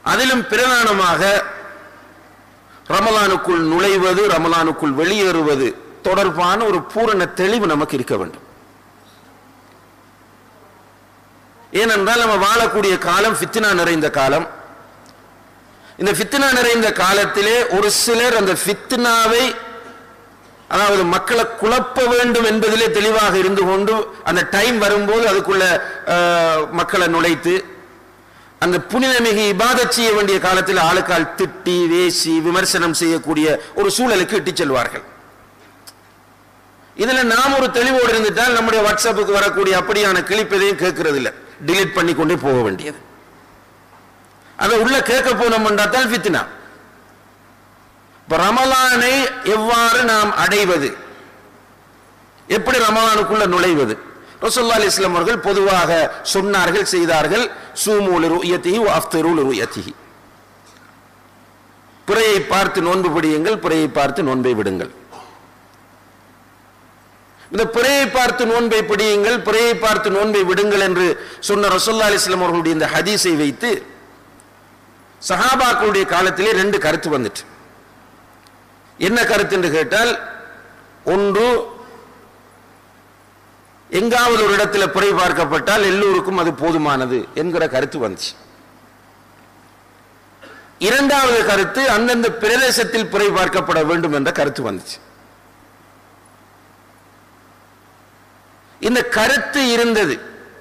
அதிலும் பிரதானமாக ரமலானுக்குள் நுழைவது, ரமலானுக்குள் வெளியேறுவது தொடர்பான ஒரு பூரண தெளிவு நமக்கு இருக்க வேண்டும். ஏனென்றால் நம்ம வாழக்கூடிய காலம் ஃபித்னா நிறைந்த காலம். இந்த ஃபித்னா நிறைந்த காலத்திலே ஒரு சிலர் அந்த ஃபித்னாவை, அதாவது மக்களை குழப்ப வேண்டும் என்பதிலே தெளிவாக இருந்து கொண்டு அந்த டைம் வரும்போது அதுக்குள்ள மக்களை நுழைத்து அந்த புனிதமிகு இபாதத் செய்ய வேண்டிய காலத்தில் ஆளுக்கால் திட்டி வேசி விமர்சனம் செய்யக்கூடிய ஒரு சூழலுக்கு இட்டுச் செல்வார்கள். இதுல நாம் ஒரு தெளிவோடு இருந்துட்டால் நம்முடைய வாட்ஸ்அப்புக்கு வரக்கூடிய அப்படியான கிளிப்பதையும் கேட்கறது இல்லை, டிலீட் பண்ணி கொண்டே போக வேண்டியது. அதை உள்ள கேட்க போனோம் என்றால் ஃபித்னா. ரமலானை எவ்வாறு நாம் அடைவது, எப்படி ரமலானுக்குள்ள நுழைவது? ரசூலுல்லாஹி அலைஹி வஸல்லம் அவர்கள் பொதுவாக சொன்னார்கள், செய்தார்கள். சூமு லிருயதிஹி வ அஃப்திரு லிருயதிஹி. பிறையை பார்த்து நோன்பு பிடியுங்கள், பிறையை பார்த்து நோன்பை விடுங்கள். இந்த பிறையை பார்த்து நோன்பை பிடியுங்கள், பிறையை பார்த்து நோன்பை விடுங்கள் என்று சொன்ன ரசூலுல்லாஹி அலைஹி வஸல்லம் அவர்களுடைய இந்த ஹதீஸை வைத்து சஹாபாக்களுடைய காலத்திலே ரெண்டு கருத்து வந்துட்டு. என்ன கருத்து என்று கேட்டால், ஒன்று, எங்காவது ஒரு இடத்துல பிறை பார்க்கப்பட்டால் எல்லோருக்கும் அது போதுமானது என்கிற கருத்து வந்துச்சு. இரண்டாவது கருத்து, அந்தந்த பிரதேசத்தில் பிறை பார்க்கப்பட வேண்டும் என்ற கருத்து வந்துச்சு. இந்த கருத்து இருந்தது.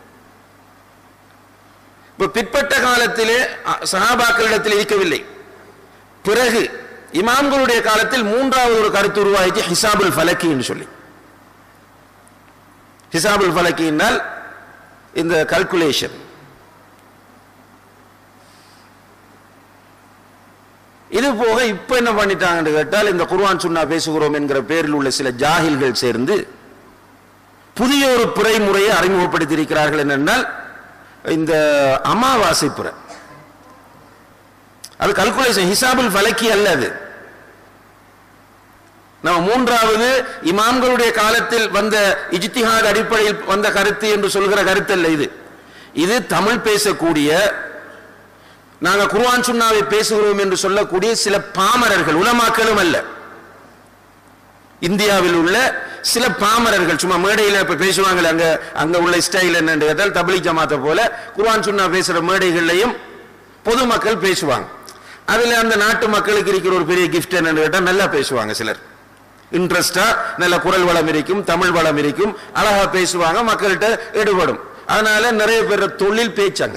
இப்ப பிற்பட்ட காலத்திலே சஹாபாக்களிடத்தில் இருக்கவில்லை. பிறகு இமாம்களுடைய காலத்தில் மூன்றாவது ஒரு கருத்து உருவாயிச்சு, ஹிசாபுல் ஃபலக்கி என்று சொல்லி. ஹிசாபுல் ஃபலக்கி என்றால் இந்த கல்குலேஷன். இது போக இப்ப என்ன பண்ணிட்டாங்கன்னு கேட்டால், இந்த குர்ஆன் சுன்னா பேசுகிறோம் என்கிற பேரில் உள்ள சில ஜாஹில்கள் சேர்ந்து புதிய ஒரு பிறை முறையை அறிமுகப்படுத்தி இருக்கிறார்கள். என்னென்னால் இந்த அமாவாசை பிறை, அது கல்குலேஷன், ஹிசாபுல் ஃபலக்கி அல்ல. அது நம்ம மூன்றாவது இமாம்களுடைய காலத்தில் வந்த இஜ்திஹாத் அடிப்படையில் வந்த கருத்து என்று சொல்கிற கருத்து அல்ல. இது தமிழ் பேசக்கூடிய, நாங்க குர்ஆன் சுன்னாவை பேசுகிறோம் என்று சொல்லக்கூடிய சில பாமரர்கள், உலமாக்களும் அல்ல, இந்தியாவில் உள்ள சில பாமரர்கள் சும்மா மேடையில் இப்ப பேசுவாங்க. அங்க உள்ள ஸ்டைல் என்னன்னு கேட்டால் தப்லீக் ஜமாத்தை போல குர்ஆன் சுன்னா பேசுற மேடைகள்லையும் பொதுமக்கள் பேசுவாங்க. அதுல அந்த நாட்டு மக்களுக்கு இருக்கிற ஒரு பெரிய கிஃப்ட் என்னன்னு கேட்டால் நல்லா பேசுவாங்க. சிலர் இன்ட்ரெஸ்டா நல்ல குரல் வளம் இருக்கும், தமிழ் வளம் இருக்கும், அழகா பேசுவாங்க, மக்கள்கிட்ட ஈடுபடும். அதனால நிறைய பேர் தொழில் பேச்சாங்க.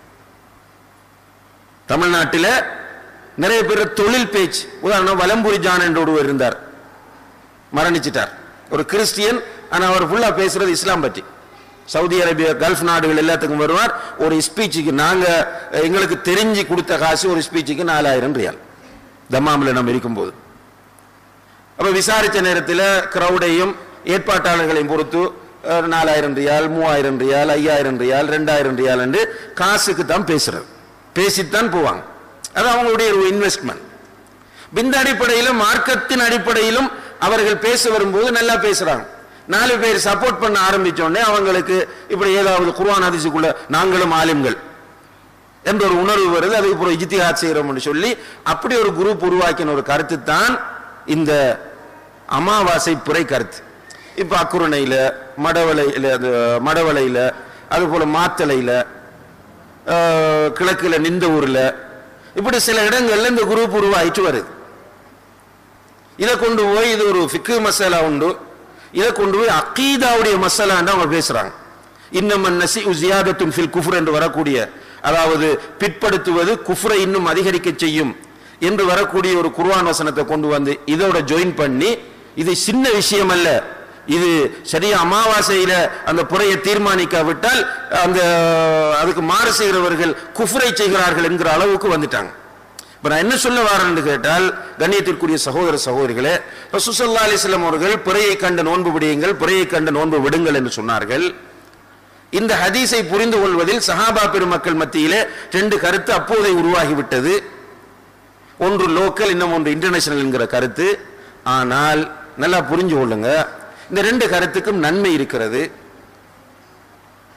தமிழ்நாட்டில் நிறைய பேர் தொழில் பேச்சு. உதாரணம், வலம்புரி ஜான் என்று ஒருவர் இருந்தார், மரணிச்சிட்டார். ஒரு கிறிஸ்டியன், ஆனா அவர் ஃபுல்லா பேசுறது இஸ்லாம் பற்றி. சவுதி அரேபியா, கல்ஃப் நாடுகள் எல்லாத்துக்கும் வருவார். ஒரு ஸ்பீச்சுக்கு நாங்க எங்களுக்கு தெரிஞ்சு கொடுத்த காசு ஒரு ஸ்பீச்சுக்கு 4000 ரியால், தம்மாமில் நம்ம இருக்கும்போது. அப்ப விசாரிச்ச நேரத்தில் கிரௌடையும் ஏற்பாட்டாளர்களையும் பொறுத்து 4000 ரியால், 3000 ரியால், 5000 ரியால், 2000 ரியால் என்று காசுக்கு தான் பேசுறது, பேசித்தான் போவாங்க. அது அவங்களுடைய ஒரு இன்வெஸ்ட்மெண்ட். இந்த அடிப்படையிலும் மார்க்கத்தின் அடிப்படையிலும் அவர்கள் பேச வரும்போது நல்லா பேசுறாங்க. 4 பேர் சப்போர்ட் பண்ண ஆரம்பிச்சோடனே அவங்களுக்கு இப்படி ஏதாவது குர்ஆன் ஹதீஸுக்குள்ள நாங்களும் ஆலிம்கள் என்ற ஒரு உணர்வு வருது. அதுக்கு அப்புறம் இஜ்திஹாத் செய்யறோம்னு சொல்லி அப்படி ஒரு குரூப் உருவாக்கின ஒரு கருத்து தான் இந்த அமாவாசை பிறை கருத்து. இப்ப அக்குரணையில, மடவளையில, அது போல மாத்தளையில, கிழக்குல நிந்த ஊர்ல, இப்படி சில இடங்கள்ல இந்த குரூப் உருவாயிட்டு வருது. இதை கொண்டு போய் இது ஒரு ஃபிக்ஹ் மசாலா உண்டு, இதை கொண்டு போய் அகீதாவுடைய மசாலான்னு அவங்க பேசுறாங்க. இன்னமன் நஸீஉ ஜியாதத்துன் ஃபில் குஃப்ர் என்று வரக்கூடிய, அதாவது பிற்படுத்துவது குஃப்ரை இன்னும் அதிகரிக்க செய்யும் என்று வரக்கூடிய ஒரு குர்ஆன் வசனத்தை கொண்டு வந்து இதோட ஜாயின் பண்ணி, இது சின்ன விஷயம் அல்ல, இது சரியா அமாவாசையில அந்த புறையை தீர்மானிக்காவிட்டால் அந்த அதுக்கு மாறு செய்கிறவர்கள் குஃப்ரை செய்கிறார்கள் என்கிற அளவுக்கு வந்துட்டாங்க. இப்ப நான் என்ன சொல்ல வரேன்னு கேட்டால், கண்ணியத்திற்குரிய சகோதர சகோதரிகளே, ரசூல் ஸல்லல்லாஹு அலைஹி வஸல்லம் அவர்கள் பிறையை கண்ட நோன்பு பிடியுங்கள், பிறையை கண்ட நோன்பு விடுங்கள் என்று சொன்னார்கள். இந்த ஹதீஸை புரிந்து கொள்வதில் சஹாபா பெருமக்கள் மத்தியிலே 2 கருத்து அப்போதே உருவாகிவிட்டது. ஒன்று லோக்கல், இன்னும் ஒன்று இன்டர்நேஷனல் என்கிற கருத்து. ஆனால் நல்லா புரிஞ்சு கொள்ளுங்க, இந்த 2 கருத்துக்கும் நன்மை இருக்கிறது.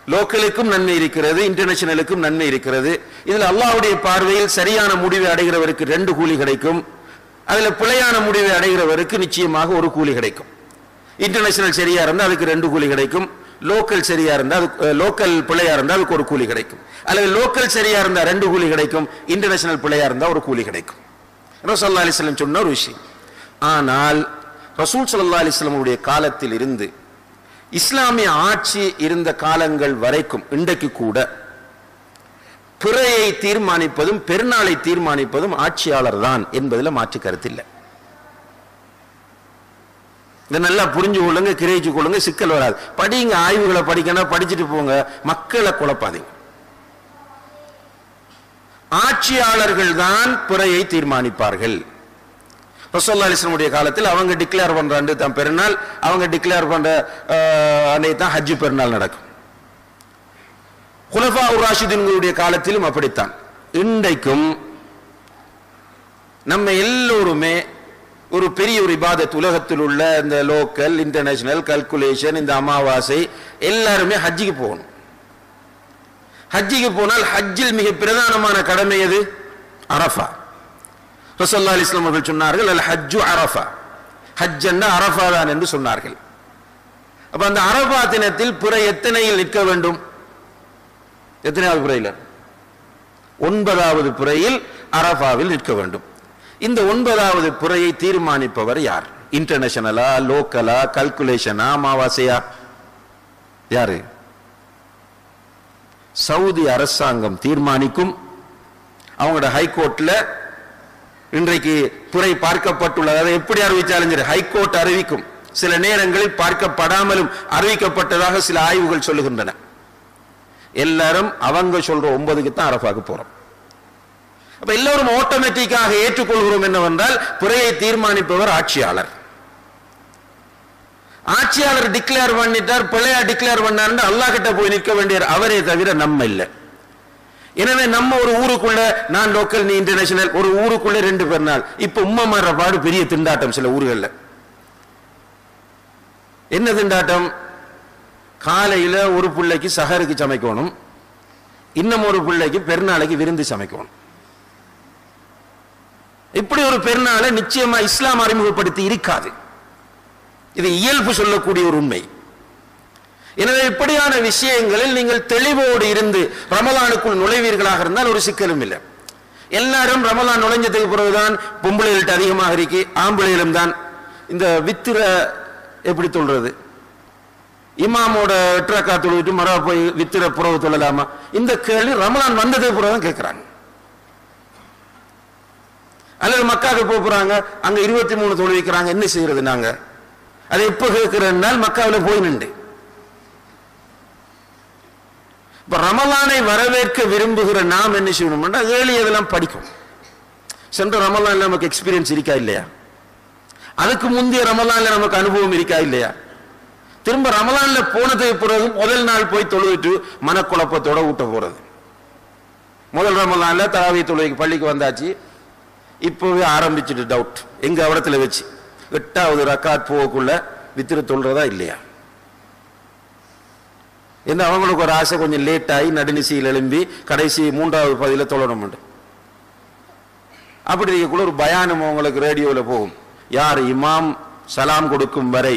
லோக்கலுக்கும் நன்மை இருக்கிறது, இன்டர்நேஷனலுக்கும் நன்மை இருக்கிறது. இதுல அல்லாஹ்வுடைய பார்வையில் சரியான முடிவை அடைகிறவருக்கு 2 கூலி கிடைக்கும். அதுல பிழையான முடிவை அடைகிறவருக்கு நிச்சயமாக 1 கூலி கிடைக்கும். இன்டர்நேஷனல் சரியா இருந்தா அதுக்கு 2 கூலி கிடைக்கும். லோக்கல் சரியா இருந்தா லோக்கல் பிழையா இருந்தா அதுக்கு 1 கூலி கிடைக்கும். அல்லது லோக்கல் சரியா இருந்தா 2 கூலி கிடைக்கும், இன்டர்நேஷனல் பிழையா இருந்தா 1 கூலி கிடைக்கும். ரசூல் ஸல்லல்லாஹு அலைஹி வஸல்லம் சொன்ன ஒரு விஷயம். ஆனால் ரசூல் ஸல்லல்லாஹு அலைஹி வஸல்லம் காலத்தில் இருந்து இஸ்லாமிய ஆட்சி இருந்த காலங்கள் வரைக்கும் இன்றைக்கு கூட பிறையை தீர்மானிப்பதும் பெருநாளை தீர்மானிப்பதும் ஆட்சியாளர் தான் என்பதில் மாற்று கருத்தில்லை. இதை நல்லா புரிஞ்சு கொள்ளுங்க, கிரகிச்சு கொள்ளுங்க, சிக்கல் வராது. படிங்க, ஆய்வுகளை படிக்கணும், படிச்சுட்டு போங்க, மக்களை குழப்பாதீங்க. ஆட்சியாளர்கள் தான் பிறையை தீர்மானிப்பார்கள். ரசூலுல்லாஹி அலைஹி வஸல்லம் காலத்தில் அவங்க டிக்ளேர் பண்றாண்டு தான் பெருநாள், அவங்க டிக்ளேர் பண்ற அன்னைக்கு தான் ஹஜ் பெருநாள் நடக்கும். குலஃபா உர்-ராஷிதீன்களுடைய காலத்திலும் அப்படித்தான். இன்றைக்கும் நம்ம எல்லோருமே ஒரு பெரிய ஒரு இபாதத், உலகத்தில் உள்ள இந்த லோக்கல் இன்டர்நேஷனல் கல்குலேஷன், இந்த அமாவாசை, எல்லாருமே ஹஜ்ஜிக்கு போகணும். ஹஜ்ஜிக்கு போனால் ஹஜ்ஜில் மிக பிரதானமான கடமை எது? அரஃபா. ரசூலுல்லாஹி அலைஹி வஸல்லம் அவர்கள் சொன்னார்கள், அல் ஹஜ்ஜு அரஃபா, ஹஜ் என்ற அரஃபா தான் என்று சொன்னார்கள். அப்ப அந்த அரஃபா தினத்தில் பிறை எத்தனையில் நிற்க வேண்டும்? எத்தனையாவது பிறையில்? 9வது பிறையில் அரஃபாவில் நிற்க வேண்டும். இந்த 9வது பிறையை தீர்மானிப்பவர் யார்? இன்டர்நேஷனலா, லோக்கலா, கல்குலேஷனா, அமாவாசையா? யாரு? சவுதி அரசாங்கம் தீர்மானிக்கும். அவங்களோட ஹைகோர்ட்ல இன்றைக்கு பிறை பார்க்கப்பட்டுள்ளது. அதை எப்படி அறிவிச்சாலும் சரி, ஹைகோர்ட் அறிவிக்கும். சில நேரங்களில் பார்க்கப்படாமலும் அறிவிக்கப்பட்டதாக சில ஆய்வுகள் சொல்லுகின்றன. எல்லாரும் அவங்க சொல்ற 9க்கு தான் அரஃபாக்கு போறோம். அப்ப எல்லோரும் ஆட்டோமேட்டிக்காக ஏற்றுக்கொள்கிறோம் என்னவென்றால் பிறையை தீர்மானிப்பவர் ஆட்சியாளர். ஆட்சியாளர் டிக்ளேர் பண்ணிட்டார், பிழையா டிக்ளேர் பண்ணார், அல்லாஹ் கிட்ட போய் நிற்க வேண்டிய அவரே தவிர நம்ம இல்லை. எனவே நம்ம ஒரு ஊருக்குள்ள, நான் லோக்கல் நீ இன்டர்நேஷனல், ஒரு ஊருக்குள்ள 2 பெருநாள். இப்ப உம்மா மாற பாடு பெரிய திண்டாட்டம் சில ஊர்கள்ல. என்ன திண்டாட்டம்? காலையில ஒரு பிள்ளைக்கு சஹருக்கு சமைக்கணும், இன்னும் ஒரு பிள்ளைக்கு பெருநாளைக்கு விருந்து சமைக்கணும். இப்படி ஒரு பெருநாளை நிச்சயமா இஸ்லாம் அறிமுகப்படுத்தி இருக்காது. இது இயல்பு சொல்லக்கூடிய ஒரு உண்மை. எனவே இப்படியான விஷயங்களில் நீங்கள் தெளிவோடு இருந்து ரமலானுக்குள் நுழைவீர்களாக இருந்தால் ஒரு சிக்கலும் இல்லை. எல்லாரும் ரமலான் நுழைஞ்சதுக்கு பிறகுதான் பொம்பளைகள்ட்ட அதிகமாக இருக்கு, ஆம்பளைகளும் தான் இந்த வித்திர எப்படி சொல்றது, இமாமோட 8 ரக்காத் தொழுவிட்டு மரா போய் வித்திர புறவு தொழலாமா? இந்த கேள்வி ரமலான் வந்ததுக்கு பிறகுதான் கேட்கிறாங்க. அல்லது மக்காவுக்கு போறாங்க, அங்க 23 தொழுவிக்கிறாங்க, என்ன செய்யறது நாங்க? அதை எப்ப கேட்கிறனால் மக்காவில் போய் நின்று. இப்ப ரமலானை வரவேற்க விரும்புகிற நாம் என்ன செய்யணும்னா இதெல்லாம் படிக்கும். சென்ற ரமலான்ல நமக்கு எக்ஸ்பீரியன்ஸ் இருக்கா இல்லையா? அதுக்கு முந்தைய ரமலான்ல நமக்கு அனுபவம் இருக்கா இல்லையா? திரும்ப ரமலான்ல போனதுக்கு பிறகு முதல் நாள் போய் தொழுவிட்டு மனக்குழப்பத்தோட ஊட்ட போறது. முதல் ரமலான்ல தராவி தொழுகைக்கு பள்ளிக்கு வந்தாச்சு, இப்பவே ஆரம்பிச்சுட்டு டவுட் எங்க இடத்துல வச்சு 8வது ரக்காத் போகக்குள்ள வித்திர தொழுறதா இல்லையா? என்ன அவங்களுக்கு ஒரு ஆசை, கொஞ்சம் லேட் ஆகி நடுநிசையில் எழும்பி கடைசி 3வது பகுதியில தொழணும். அப்படி இருக்கக்குள்ள ஒரு பயானம் அவங்களுக்கு ரேடியோல போகும். யார் இமாம் சலாம் கொடுக்கும் வரை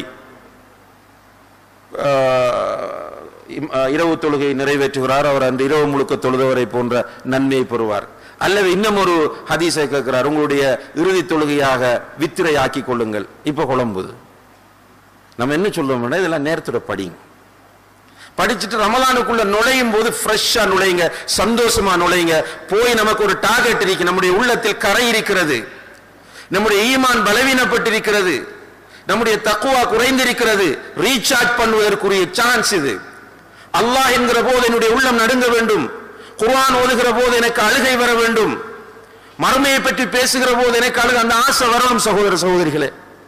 இரவு தொழுகை நிறைவேற்றுகிறார், அவர் அந்த இரவு முழுக்க தொழுதவரை போன்ற நன்மையை பெறுவார். அல்லது இன்னும் ஒரு ஹதீஸை கேட்கிறார், உங்களுடைய இறுதி தொழுகையாக வித்திரை ஆக்கி கொள்ளுங்கள். இப்ப குழம்புது. நம்ம என்ன சொல்லுவோம்னா இதெல்லாம் நேரத்தோட படிங்க. படிச்சுட்டு ரமலானுக்குள்ள நுழையும் போது ஃப்ரெஷ்ஷா நுழைங்க, சந்தோஷமா நுழைங்க. போய் நமக்கு ஒரு டார்கெட் இருக்கு, நம்முடைய உள்ளத்தில் கரை இருக்கிறது, நம்முடைய ஈமான் பலவீனப்பட்டிருக்கிறது, நம்முடைய தக்குவா குறைந்திருக்கிறது. ரீசார்ஜ் பண்ணுவதற்குரிய சான்ஸ் இது. அல்லாஹ் என்கிற போது என்னுடைய உள்ளம் நடுங்க வேண்டும், குர்ஆன் ஓதுகிற போது எனக்கு அழுகை வர வேண்டும், மறுமையை பற்றி பேசுகிற போது எனக்கு அழுக, அந்த ஆசை வரணும். சகோதர சகோதரிகளே,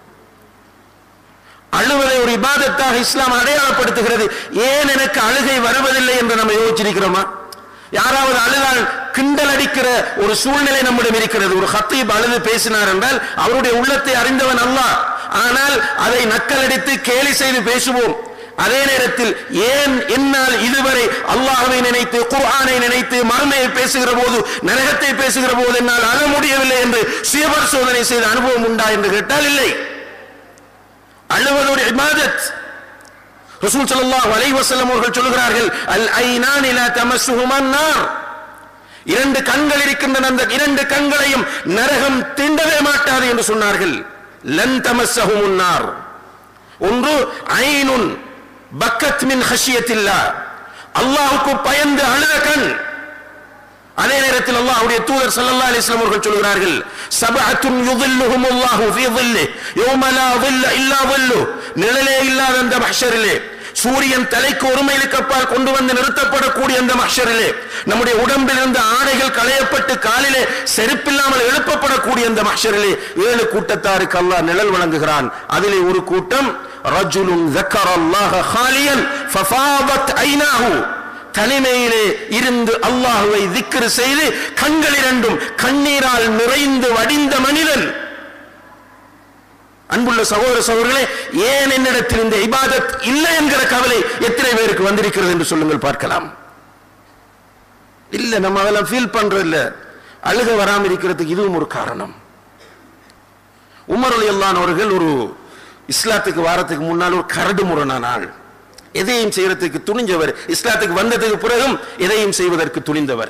அழுவதை ஒரு இபாதத்தாக இஸ்லாம் அடையாளப்படுத்துகிறது. ஏன் எனக்கு அழுகை வருவதில்லை என்று நம்ம யோசிச்சிருக்கிறோமா? யாராவது அழுதால் கிண்டல் அடிக்கிற ஒரு சூழ்நிலை நம்மிடம் இருக்கிறது. ஒரு ஹத்தீப் அழுது பேசினார் என்றால் அவருடைய உள்ளத்தை அறிந்தவன் அல்லாஹ். ஆனால் அதை நக்கலடித்து கேலி செய்து பேசுவோம். அதே நேரத்தில் ஏன் என்னால் இதுவரை அல்லாஹ்வை நினைத்து குர்ஆனை நினைத்து மறுமையை பேசுகிற போது நரகத்தை பேசுகிற போது என்னால் அழ முடியவில்லை என்று சுயபரிசோதனை செய்த அனுபவம் உண்டா என்று கேட்டால் இல்லை. அழுவது ஒரு இபாதத். ரசூல் ஸல்லல்லாஹு அலைஹி வஸல்லம் அவர்கள் சொல்கிறார்கள், அல் ஐனானி லா தமஸ்ஸுஹுமன் நார். இரண்டு கண்கள் இருக்கின்றன, அந்த இரண்டு கண்களையும் நரகம் தீண்டவே மாட்டாது என்று சொன்னார்கள். லன் தமஸ்ஸஹுமுன் நார். ஒன்று ஐனுன் பக்கத் மின் ஹஷியத்தில்லாஹ், அல்லாஹ்வுக்கு பயந்து அழுத கண். அதே நேரத்தில் அல்லாஹ்வுடைய தூதர் ஸல்லல்லாஹு அலைஹி வஸல்லம் அவர்கள் சொல்கிறார்கள், சபஅத்துன் யுதில்லுஹுமுல்லாஹு ஃபீ ظில்லிஹி யௌம லா ظில்ல இல்லா ظில்லு. நிழலே இல்லாத அந்த மஹ்ஷரிலே, சூரியன் தலைக்கு ஒரு மைலுக்கு அப்பால் கொண்டு வந்து நிறுத்தப்படக்கூடிய அந்த மஹ்ஷரிலே, நம்முடைய உடம்பில் இருந்த ஆடைகள் களையப்பட்டு காலிலே செருப்பில்லாமல் எழுப்பப்படக்கூடிய அந்த மஹ்ஷரிலே 7 கூட்டத்தாருக்கு அல்லாஹ் நிழல் வழங்குகிறான். அதிலே ஒரு கூட்டம் ரஜுலுன் ذكرல்லாஹ ஹாலியன் ஃபஃபாதத் ஐனாஹு, தனிமையிலே இருந்து அல்லாஹ்வை திக்ர் செய்து கண்கள் இரண்டும் கண்ணீரால் நிறைந்து வடிந்த மனிதன். அன்புள்ள சகோதர சகோதரர்களே, ஏன் என்னிடத்தில் இந்த இபாதத் இல்லை என்கிற கவலை எத்தனை பேருக்கு வந்திருக்கிறது என்று சொல்லுங்கள் பார்க்கலாம். இல்ல, நம்ம அதெல்லாம் ஃபீல் பண்றது இல்ல. அழுக வராமல் இருக்கிறதுக்கு இதுவும் ஒரு காரணம். உமர் ரலியல்லாஹு அவர்கள் ஒரு இஸ்லாத்துக்கு வாரத்துக்கு முன்னால் ஒரு கரடு முரணான ஆள். எதையும் செய்யறதுக்கு துணிஞ்சவர். இஸ்லாத்துக்கு வந்ததுக்கு பிறகும் எதையும் செய்வதற்கு துணிந்தவர்.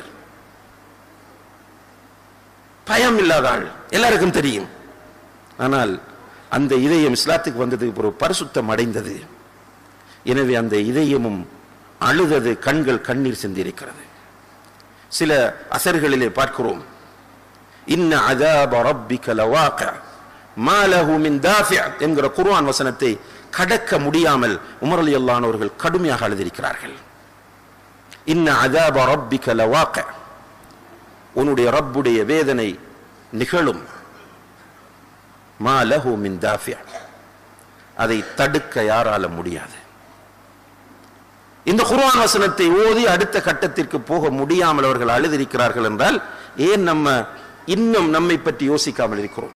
பயம் இல்லாத ஆள், எல்லாருக்கும் தெரியும். ஆனால் அந்த இதயம் இஸ்லாத்துக்கு வந்ததுக்கு பிறகு பரிசுத்தம் அடைந்தது. எனவே அந்த இதயமும் அழுதது, கண்கள் கண்ணீர் சிந்திருக்கிறது. சில அசர்களிலே பார்க்கிறோம், இன்ன அஸாப ரப்பிக லவாक़ி மா லஹு மின் தாஃபி என்கிற குர்ஆன் வசனத்தை கடக்க முடியாமல் உமர் ரலியல்லாஹு அன்ஹு அவர்கள் கடுமையாக அழுதிருக்கிறார்கள். இன்ன அஸாப ரப்பிக லவாक़ி, உன்னுடைய ரப்புடைய வேதனை நிகழும். மா லஹு மின் தாஃபி, அதை தடுக்க யாரால முடியாது. இந்த குர்ஆன் வசனத்தை ஓதி அடுத்த கட்டத்திற்கு போக முடியாமல் அவர்கள் அழுதிருக்கிறார்கள் என்றால் ஏன் நம்ம இன்னும் நம்மை பற்றி யோசிக்காமல் இருக்கிறோம்?